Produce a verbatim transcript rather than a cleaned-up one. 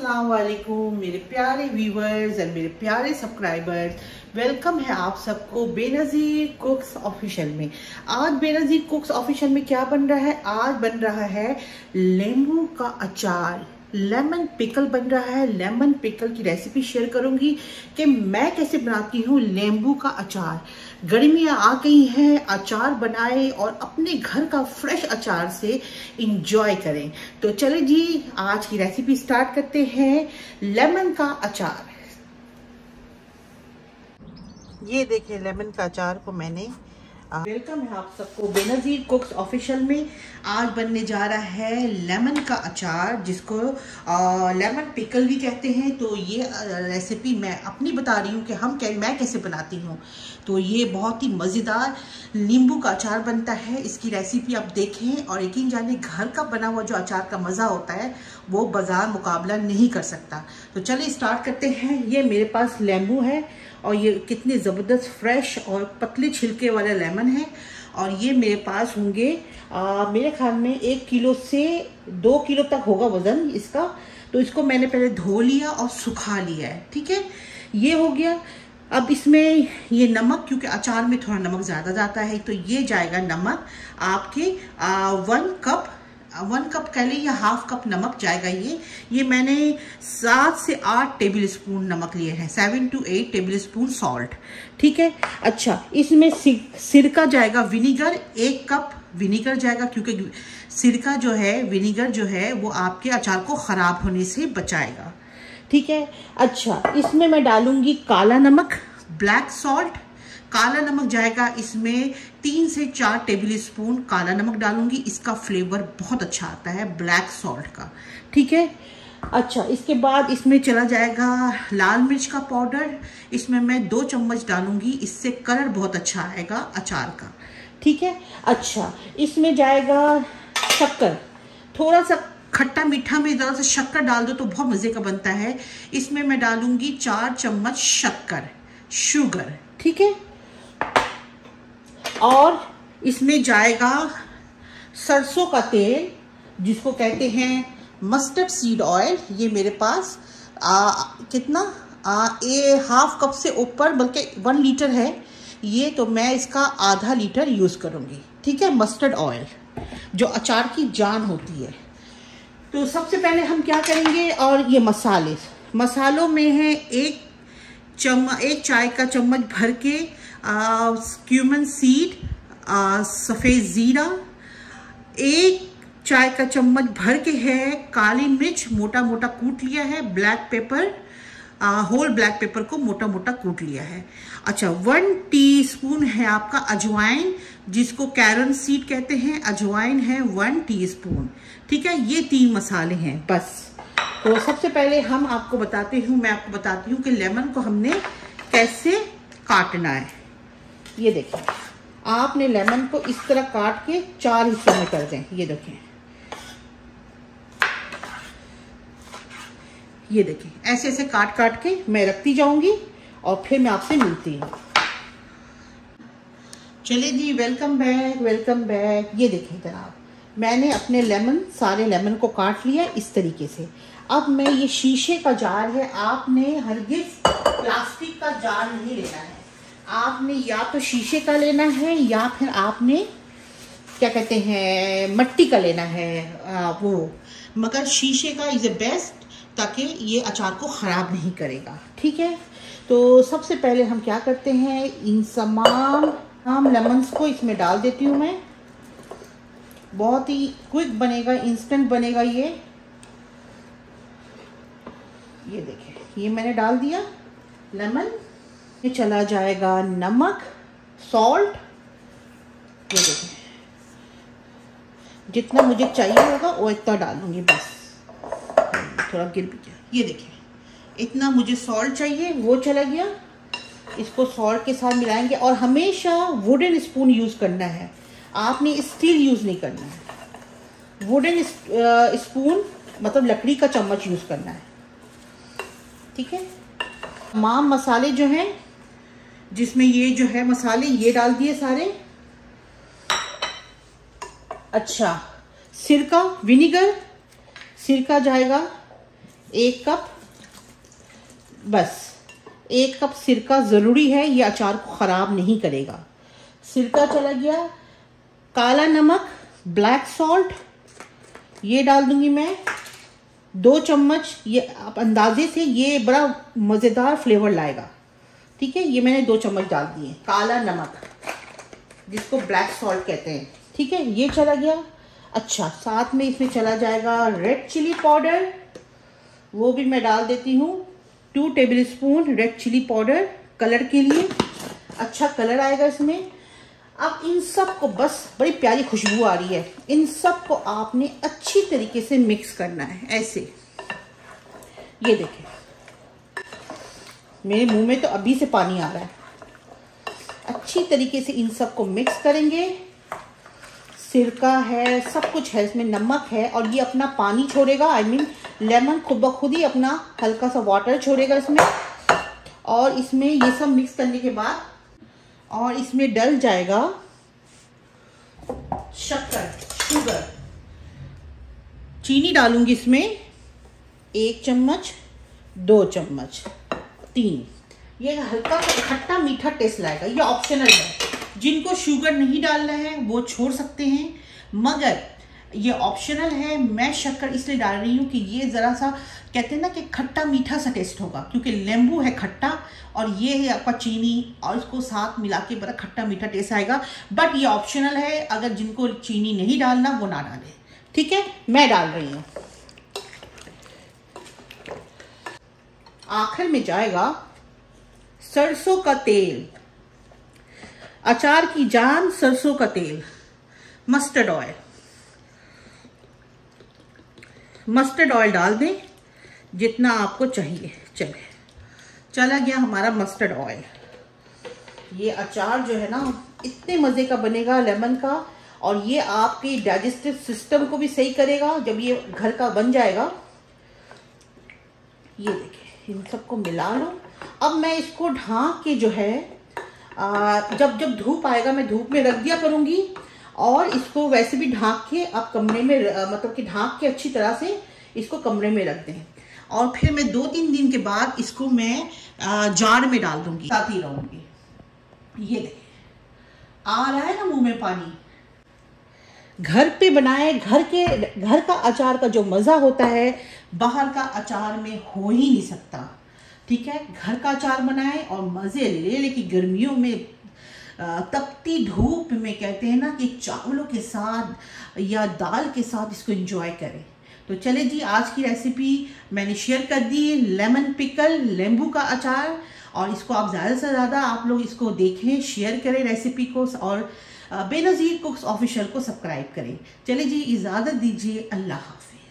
अस्सलाम वालेकुम मेरे प्यारे व्यूवर्स और मेरे प्यारे सब्सक्राइबर्स, वेलकम है आप सबको बेनज़ीर कुक्स ऑफिशियल में। आज बेनज़ीर कुक्स ऑफिशियल में क्या बन रहा है? आज बन रहा है लेमू का अचार, लेमन पिकल बन रहा है। लेमन पिकल की रेसिपी शेयर करूंगी कि मैं कैसे बनाती हूँ लेम्बू का अचार। गर्मियाँ आ गई हैं, अचार बनाएं और अपने घर का फ्रेश अचार से इंजॉय करें। तो चले जी, आज की रेसिपी स्टार्ट करते हैं। लेमन का अचार, ये देखिए लेमन का अचार को मैंने वेलकम है आप सबको बेनज़ीर कुक्स ऑफिशियल में। आज बनने जा रहा है लेमन का अचार, जिसको आ, लेमन पिकल भी कहते हैं। तो ये रेसिपी मैं अपनी बता रही हूँ कि हम कै, मैं कैसे बनाती हूँ। तो ये बहुत ही मज़ेदार नींबू का अचार बनता है। इसकी रेसिपी आप देखें और यकीन जाने, घर का बना हुआ जो अचार का मज़ा होता है वो बाज़ार मुकाबला नहीं कर सकता। तो चलिए स्टार्ट करते हैं। ये मेरे पास लेमू है और ये कितने ज़बरदस्त फ्रेश और पतले छिलके वाले लेमन है। और ये मेरे पास होंगे आ, मेरे ख्याल में एक किलो से दो किलो तक होगा वज़न इसका। तो इसको मैंने पहले धो लिया और सुखा लिया है, ठीक है। ये हो गया। अब इसमें ये नमक, क्योंकि अचार में थोड़ा नमक ज़्यादा जाता है, तो ये जाएगा नमक आपके आ, वन कप वन कप कह लें या हाफ कप नमक जाएगा। ये ये मैंने सात से आठ टेबल स्पून नमक लिए हैं, seven to eight tablespoon salt, ठीक है। अच्छा, इसमें सिरका जाएगा, विनीगर एक कप विनीगर जाएगा, क्योंकि सिरका जो है, विनीगर जो है वो आपके अचार को ख़राब होने से बचाएगा, ठीक है। अच्छा, इसमें मैं डालूंगी काला नमक, ब्लैक सॉल्ट। काला नमक जाएगा इसमें तीन से चार टेबल स्पून काला नमक डालूंगी। इसका फ्लेवर बहुत अच्छा आता है ब्लैक सॉल्ट का, ठीक है। अच्छा, इसके बाद इसमें चला जाएगा लाल मिर्च का पाउडर। इसमें मैं दो चम्मच डालूंगी, इससे कलर बहुत अच्छा आएगा अचार का, ठीक है। अच्छा, इसमें जाएगा शक्कर, थोड़ा सा खट्टा मीठा में ज़रा सा शक्कर डाल दो तो बहुत मज़े का बनता है। इसमें मैं डालूंगी चार चम्मच शक्कर, शुगर, ठीक है। और इसमें जाएगा सरसों का तेल, जिसको कहते हैं मस्टर्ड सीड ऑयल। ये मेरे पास आ, कितना आ, ये हाफ कप से ऊपर, बल्कि वन लीटर है ये, तो मैं इसका आधा लीटर यूज़ करूँगी, ठीक है। मस्टर्ड ऑयल जो अचार की जान होती है। तो सबसे पहले हम क्या करेंगे, और ये मसाले, मसालों में है एक चम्मच एक चाय का चम्मच भर के क्यूमन सीड, सफ़ेद ज़ीरा, एक चाय का चम्मच भर के है काली मिर्च मोटा मोटा कूट लिया है, black pepper, whole black pepper को मोटा मोटा कूट लिया है। अच्छा, वन टीस्पून है आपका अजवाइन, जिसको कैरम सीड कहते हैं, अजवाइन है वन टीस्पून, ठीक है। ये तीन मसाले हैं बस। तो सबसे पहले हम आपको बताते हूँ मैं आपको बताती हूँ कि लेमन को हमने कैसे काटना है। ये देखिए, आपने लेमन को इस तरह काट के चार हिस्सों में कर दें। ये देखें, ये देखिए, ऐसे ऐसे काट काट के मैं रखती जाऊंगी और फिर मैं आपसे मिलती हूँ। चलिए जी, वेलकम बैक वेलकम बैक। ये देखें जनाब, मैंने अपने लेमन, सारे लेमन को काट लिया इस तरीके से। अब मैं, ये शीशे का जार है, आपने हरगिज प्लास्टिक का जार नहीं लेना है। आपने या तो शीशे का लेना है या फिर आपने क्या कहते हैं मिट्टी का लेना है, आ, वो मगर शीशे का इज़ ए बेस्ट, ताकि ये अचार को ख़राब नहीं करेगा, ठीक है। तो सबसे पहले हम क्या करते हैं, इन तमाम हम लेमन्स को इसमें डाल देती हूँ मैं। बहुत ही क्विक बनेगा, इंस्टेंट बनेगा ये। ये देखिए, ये मैंने डाल दिया लेमन। ये चला जाएगा नमक, सॉल्ट। ये देखिए, जितना मुझे चाहिए होगा वो इतना डालूंगी बस, थोड़ा गिर भी गया। ये देखिए, इतना मुझे सॉल्ट चाहिए, वो चला गया। इसको सॉल्ट के साथ मिलाएंगे और हमेशा वुडन स्पून यूज़ करना है, आपने स्टील यूज़ नहीं करना है। वुडन स्पून मतलब लकड़ी का चम्मच यूज़ करना है, ठीक है। तमाम मसाले जो हैं, जिसमें ये जो है मसाले, ये डाल दिए सारे। अच्छा, सिरका, विनीगर, सिरका जाएगा एक कप, बस एक कप सिरका ज़रूरी है, ये अचार को ख़राब नहीं करेगा। सिरका चला गया। काला नमक, ब्लैक सॉल्ट, ये डाल दूंगी मैं दो चम्मच। ये आप अंदाजे से ये बड़ा मज़ेदार फ्लेवर लाएगा। ठीक है, ये मैंने दो चम्मच डाल दिए काला नमक, जिसको ब्लैक सॉल्ट कहते हैं। ठीक है, ये चला गया। अच्छा, साथ में इसमें चला जाएगा रेड चिली पाउडर, वो भी मैं डाल देती हूँ two tablespoon red chilli powder, colour के लिए अच्छा कलर आएगा इसमें। अब इन सब को, बस बड़ी प्यारी खुशबू आ रही है, इन सब को आपने अच्छी तरीके से मिक्स करना है। ऐसे, ये देखें, मेरे मुंह में तो अभी से पानी आ रहा है। अच्छी तरीके से इन सब को मिक्स करेंगे। सिरका है, सब कुछ है इसमें, नमक है, और ये अपना पानी छोड़ेगा। आई मीन लेमन खुद ब खुद ही अपना हल्का सा वाटर छोड़ेगा इसमें। और इसमें ये सब मिक्स करने के बाद, और इसमें डल जाएगा शक्कर, शुगर। चीनी डालूंगी इसमें एक चम्मच, दो चम्मच, तीन। ये हल्का सा खट्टा मीठा टेस्ट लाएगा। ये ऑप्शनल है, जिनको शुगर नहीं डालना है वो छोड़ सकते हैं, मगर ये ऑप्शनल है। मैं शक्कर इसलिए डाल रही हूँ कि ये ज़रा सा कहते हैं ना कि खट्टा मीठा सा टेस्ट होगा, क्योंकि नींबू है खट्टा और ये है आपका चीनी, और इसको साथ मिला के बड़ा खट्टा मीठा टेस्ट आएगा। बट ये ऑप्शनल है, अगर जिनको चीनी नहीं डालना वो ना डालें। ठीक है, मैं डाल रही हूँ। आखिर में जाएगा सरसों का तेल, अचार की जान सरसों का तेल, मस्टर्ड ऑयल। मस्टर्ड ऑयल डाल दें जितना आपको चाहिए। चले, चला गया हमारा मस्टर्ड ऑयल। ये अचार जो है ना इतने मज़े का बनेगा लेमन का, और ये आपके डाइजेस्टिव सिस्टम को भी सही करेगा जब ये घर का बन जाएगा। ये देखिए, इन सबको मिला लो। अब मैं इसको ढाँक के जो है आ, जब जब धूप आएगा मैं धूप में रख दिया करूँगी, और इसको वैसे भी ढाँक के आप कमरे में, आ, मतलब कि ढाँक के अच्छी तरह से इसको कमरे में रख दें। और फिर मैं दो तीन दिन के बाद इसको मैं आ, जार में डाल दूँगी, साथ ही रहूँगी। ये देखिए, आ रहा है ना मुंह में पानी। घर पे बनाए, घर के घर का अचार का जो मज़ा होता है बाहर का अचार में हो ही नहीं सकता। ठीक है, घर का अचार बनाएं और मज़े ले ले कि गर्मियों में तपती धूप में कहते हैं ना कि चावलों के साथ या दाल के साथ इसको एंजॉय करें। तो चले जी, आज की रेसिपी मैंने शेयर कर दी, लेमन पिकल, नींबू का अचार। और इसको आप ज़्यादा से ज़्यादा आप लोग इसको देखें, शेयर करें रेसिपी को, और बेनज़ीर कुक्स ऑफिशियल को सब्सक्राइब करें। चले जी, इजाज़त दीजिए, अल्लाह हाफ़िज़।